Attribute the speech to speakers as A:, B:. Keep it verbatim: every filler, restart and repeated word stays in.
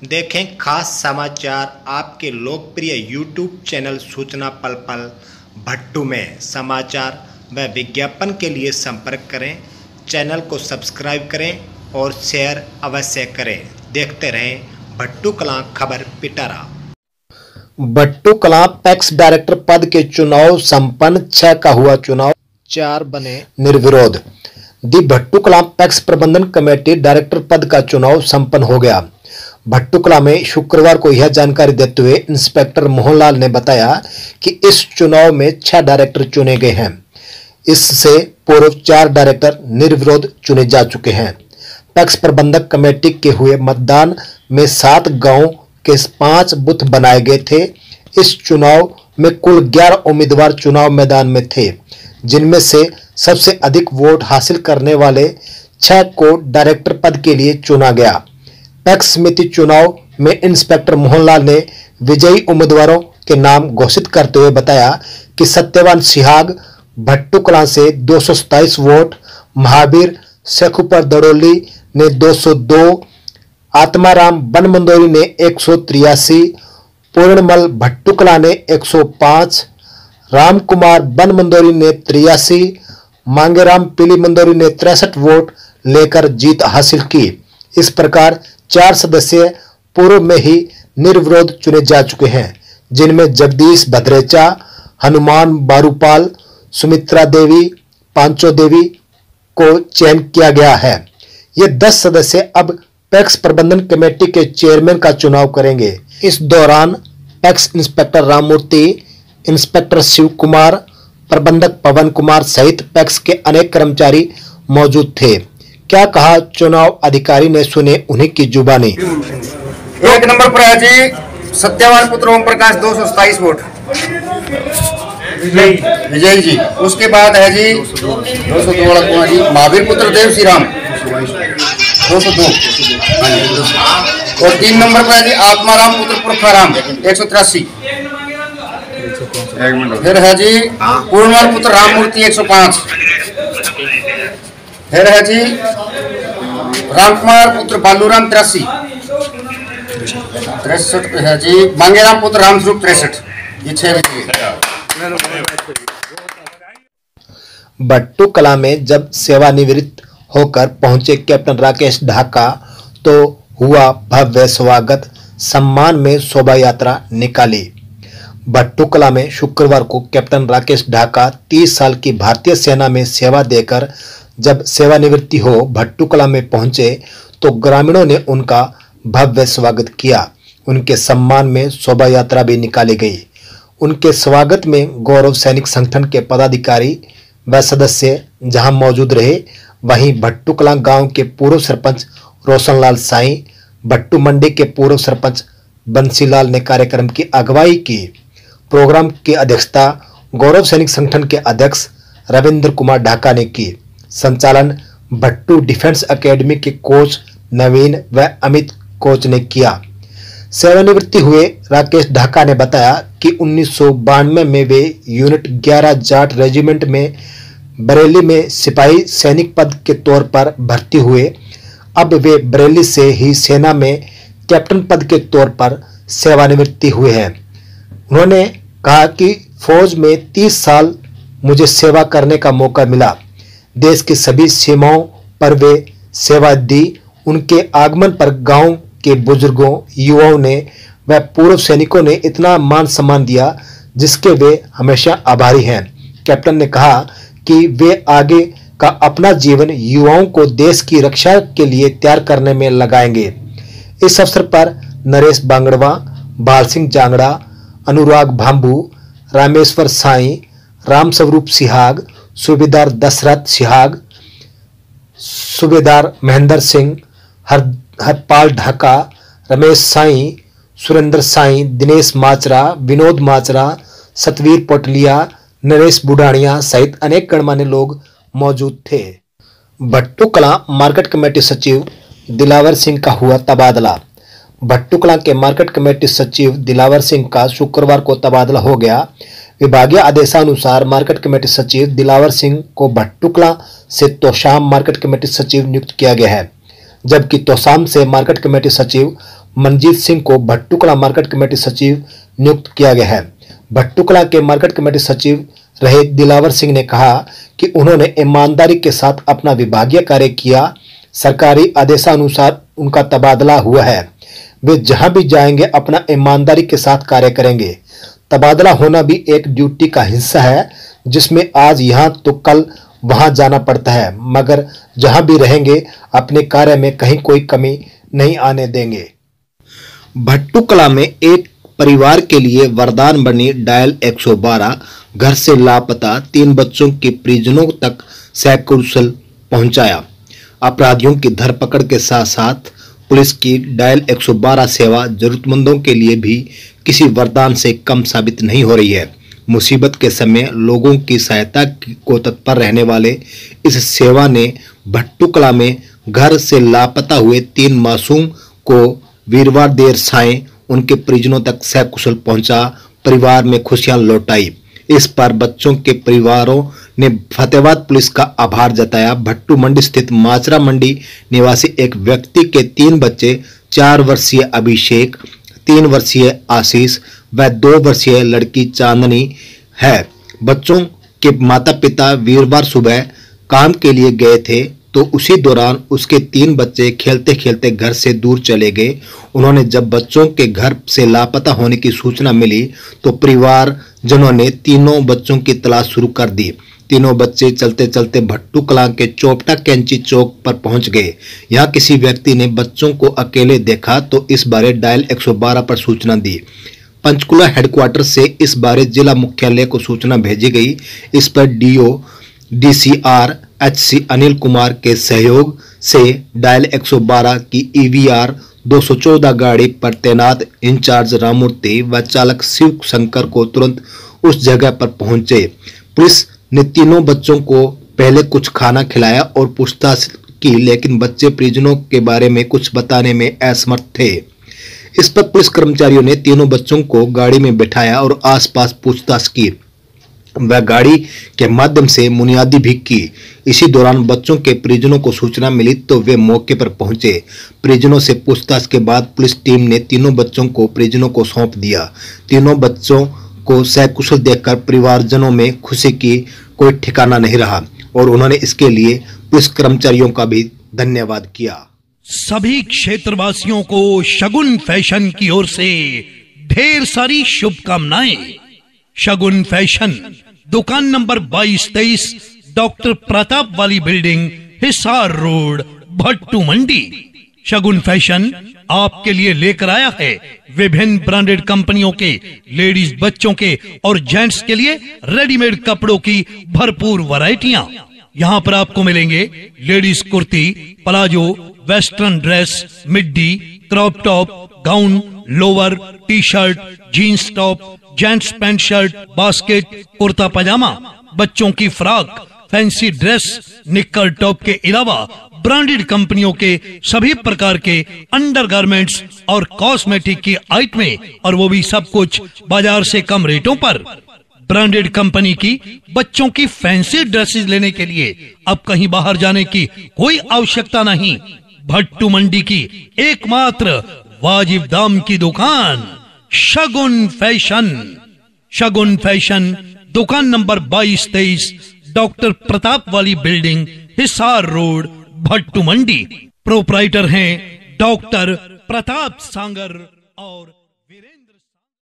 A: देखें खास समाचार आपके लोकप्रिय यूट्यूब चैनल सूचना पल पल भट्टू में। समाचार व विज्ञापन के लिए संपर्क करें, चैनल को सब्सक्राइब करें और शेयर अवश्य करें। देखते रहें भट्टू कलां खबर पिटारा।
B: भट्टू कलां पैक्स डायरेक्टर पद के चुनाव संपन्न, छह का हुआ चुनाव, चार बने निर्विरोध। दी भट्टू कलां पैक्स प्रबंधन कमेटी डायरेक्टर पद का चुनाव संपन्न हो गया। भट्टू कलां में शुक्रवार को यह जानकारी देते हुए इंस्पेक्टर मोहनलाल ने बताया कि इस चुनाव में छह डायरेक्टर चुने गए हैं। इससे पूर्व चार डायरेक्टर निर्विरोध चुने जा चुके हैं। पैक्स प्रबंधक कमेटी के हुए मतदान में सात गांवों के पांच बूथ बनाए गए थे। इस चुनाव में कुल ग्यारह उम्मीदवार चुनाव मैदान में थे, जिनमें से सबसे अधिक वोट हासिल करने वाले छह को डायरेक्टर पद के लिए चुना गया। पैक्स समिति चुनाव में इंस्पेक्टर मोहनलाल ने विजयी उम्मीदवारों के नाम घोषित करते हुए बताया कि सत्यवान सिहाग भट्टू कलां से दो सौ सताईस वोट, महावीर शेखुपर दड़ोली ने दो सौ दो, आत्माराम बनमंदोरी ने एक सौ तिरासी, पूर्णमल भट्टू कलां ने एक सौ पाँच, राम कुमार बनमंदोरी ने तिरासी, मांगेराम पीली मंदोरी ने तिरसठ वोट लेकर जीत हासिल की। इस प्रकार चार सदस्य पूर्व में ही निर्विरोध चुने जा चुके हैं, जिनमें जगदीश भद्रेचा, हनुमान बारूपाल, सुमित्रा देवी, पांचो देवी को चयन किया गया है। ये दस सदस्य अब पैक्स प्रबंधन कमेटी के चेयरमैन का चुनाव करेंगे। इस दौरान PACS inspector Rammurti, inspector Shiv Kumar, प्रबंधक पवन कुमार सहित पैक्स के अनेक कर्मचारी मौजूद थे। क्या कहा चुनाव अधिकारी ने, सुने उन्हीं की जुबानी।
C: एक नंबर पर है जी सत्यवान पुत्र ओम प्रकाश दो सौ सताईस वोट विजय जी। उसके बाद है जी दो सौ दो वाला जी महावीर पुत्र देव श्री राम दो सौ दो। और तीन नंबर पर है जी आत्माराम पुत्र पुरखाराम एक सौ तिरासी। फिर है जी पूर्णमल पुत्र राममूर्ति एक सौ पाँच। फिर है जी रामकुमार पुत्र बालूराम तिरासी। तिरसठ पे है जी मांगेराम पुत्र रामस्वरूप तिरसठ। ये छह
B: भट्टू कलां में जब सेवानिवृत्त होकर पहुंचे कैप्टन राकेश ढाका तो हुआ भव्य स्वागत, सम्मान में शोभा यात्रा निकाली। भट्टू कलां में शुक्रवार को कैप्टन राकेश ढाका तीस साल की भारतीय सेना में सेवा देकर जब सेवानिवृत्ति हो भट्टू कलां में पहुंचे तो ग्रामीणों ने उनका भव्य स्वागत किया। उनके सम्मान में शोभा यात्रा भी निकाली गई। उनके स्वागत में गौरव सैनिक संगठन के पदाधिकारी व सदस्य जहां मौजूद रहे, वहीं भट्टू कलां गांव के पूर्व सरपंच रोशनलाल साईं, भट्टू मंडी के पूर्व सरपंच बंसीलाल ने कार्यक्रम की अगुवाई की। प्रोग्राम की अध्यक्षता गौरव सैनिक संगठन के अध्यक्ष रविंद्र कुमार ढाका ने की। संचालन भट्टू डिफेंस एकेडमी के कोच नवीन व अमित कोच ने किया। सेवानिवृत्ति हुए राकेश ढाका ने बताया कि उन्नीस सौ बानवे में वे यूनिट ग्यारह जाट रेजिमेंट में बरेली में सिपाही सैनिक पद के तौर पर भर्ती हुए। अब वे बरेली से ही सेना में कैप्टन पद के तौर पर सेवानिवृत्ति हुए हैं। उन्होंने कहा कि फौज में तीस साल मुझे सेवा करने का मौका मिला। देश की सभी सीमाओं पर वे सेवा दी। उनके आगमन पर गांव के बुजुर्गों, युवाओं ने व पूर्व सैनिकों ने इतना मान सम्मान दिया, जिसके वे हमेशा आभारी हैं। कैप्टन ने कहा कि वे आगे का अपना जीवन युवाओं को देश की रक्षा के लिए तैयार करने में लगाएंगे। इस अवसर पर नरेश बांगड़वा, बाल सिंह जांगड़ा, अनुराग भांबू, रामेश्वर साईं, रामस्वरूप सिहाग, सूबेदार दशरथ सिहाग, सूबेदार महेंद्र सिंह, हर हरपाल ढाका, रमेश साईं, सुरेंद्र साईं, दिनेश माचरा, विनोद माचरा, सतवीर पोटलिया, नरेश बुढ़ानिया सहित अनेक गणमान्य लोग मौजूद थे। भट्टू कलां मार्केट कमेटी सचिव दिलावर सिंह का हुआ तबादला। भट्टू कलां के मार्केट कमेटी सचिव दिलावर सिंह का शुक्रवार को तबादला हो गया। विभागीय आदेशानुसार मार्केट कमेटी सचिव दिलावर सिंह को भट्टू कलां से तोशाम मार्केट कमेटी सचिव नियुक्त किया गया है, जबकि तोशाम से मार्केट कमेटी सचिव मनजीत सिंह को भट्टूकला मार्केट कमेटी सचिव नियुक्त किया गया है। भट्टूकला के मार्केट कमेटी सचिव रहे दिलावर सिंह ने कहा कि उन्होंने ईमानदारी के साथ अपना विभागीय कार्य किया। सरकारी आदेशानुसार उनका तबादला हुआ है। वे जहां भी जाएंगे अपना ईमानदारी के साथ कार्य करेंगे। तबादला होना भी एक ड्यूटी का हिस्सा है, जिसमें आज यहां तो कल वहां जाना पड़ता है, मगर जहां भी रहेंगे अपने कार्य में कहीं कोई कमी नहीं आने देंगे।
A: भट्टूकला में एक परिवार के लिए वरदान बनी डायल एक सौ बारह। घर से लापता तीन बच्चों के परिजनों तक सकुशल पहुंचाया। अपराधियों की धरपकड़ के साथ साथ पुलिस की डायल एक सौ बारह सेवा जरूरतमंदों के लिए भी किसी वरदान से कम साबित नहीं हो रही है। मुसीबत के समय लोगों की सहायता को तत्पर रहने वाले इस सेवा ने भट्टूकला में घर से लापता हुए तीन मासूम को वीरवार देर सायं उनके परिजनों तक सकुशल पहुंचा परिवार में खुशियां लौटाई। इस पर बच्चों के परिवारों ने फतेहाबाद पुलिस का आभार जताया। भट्टू मंडी स्थित माचरा मंडी निवासी एक व्यक्ति के तीन बच्चे, चार वर्षीय अभिषेक, तीन वर्षीय आशीष व दो वर्षीय लड़की चांदनी है। बच्चों के माता पिता वीरवार सुबह काम के लिए गए थे तो उसी दौरान उसके तीन बच्चे खेलते खेलते घर से दूर चले गए। उन्होंने जब बच्चों के घर से लापता होने की सूचना मिली तो परिवारजनों ने तीनों बच्चों की तलाश शुरू कर दी। तीनों बच्चे चलते चलते भट्टूकला के चोपटा कैंची चौक पर पहुंच गए। यहाँ किसी व्यक्ति ने बच्चों को अकेले देखा तो इस बारे डायल एक सौ बारह पर सूचना दी। पंचकुला हेडक्वार्टर से इस बारे जिला मुख्यालय को सूचना भेजी गई। इस पर DO DCR H C Anil Kumar के सहयोग से डायल एक सौ बारह की ईवीआर दो सौ चौदह गाड़ी पर तैनात इंचार्ज राममूर्ति व चालक शिव शंकर को तुरंत उस जगह पर पहुंचे। पुलिस ने तीनों बच्चों को पहले कुछ खाना खिलाया और पूछताछ की, लेकिन बच्चे परिजनों के बारे में कुछ बताने में असमर्थ थे। इस पर पुलिस कर्मचारियों ने तीनों बच्चों को गाड़ी में बिठाया और आसपास पूछताछ की व गाड़ी के माध्यम से मुनियादी भी की। इसी दौरान बच्चों के परिजनों को सूचना मिली तो वे मौके पर पहुंचे। परिजनों से पूछताछ के बाद पुलिस टीम ने तीनों बच्चों को परिजनों को सौंप दिया। तीनों बच्चों को सकुशल देखकर परिवारजनों में खुशी की कोई ठिकाना नहीं रहा और उन्होंने इसके लिए पुलिस कर्मचारियों का भी धन्यवाद किया।
D: सभी क्षेत्रवासियों को शगुन फैशन की ओर से ढेर सारी शुभकामनाएं। शगुन फैशन, दुकान नंबर बाईस तेईस, डॉक्टर प्रताप वाली building, Hisar road, Bhattu Mandi. Shagun fashion आपके लिए लेकर आया है विभिन्न ब्रांडेड कंपनियों के लेडीज, बच्चों के और जेंट्स के लिए रेडीमेड कपड़ों की भरपूर वैरायटियां। यहाँ पर आपको मिलेंगे ladies kurti, palazzo, western dress, middy, crop top, gown, lower, T shirt, jeans top, gents pant shirt, basket, kurta pyjama, बच्चों की frock, fancy dress, knicker top के अलावा ब्रांडेड कंपनियों के सभी प्रकार के अंडरगारमेंट्स और कॉस्मेटिक की आइटमें, और वो भी सब कुछ बाजार से कम रेटों पर। ब्रांडेड कंपनी की बच्चों की फैंसी ड्रेसेस लेने के लिए अब कहीं बाहर जाने की कोई आवश्यकता नहीं। भट्टू मंडी की एकमात्र वाजिब दाम की दुकान शगुन फैशन। शगुन फैशन, दुकान नंबर बाईस तेईस, डॉक्टर प्रताप वाली building, Hisar road, Bhattu Mandi. Proprietor हैं डॉक्टर प्रताप सांगर और वीरेंद्र।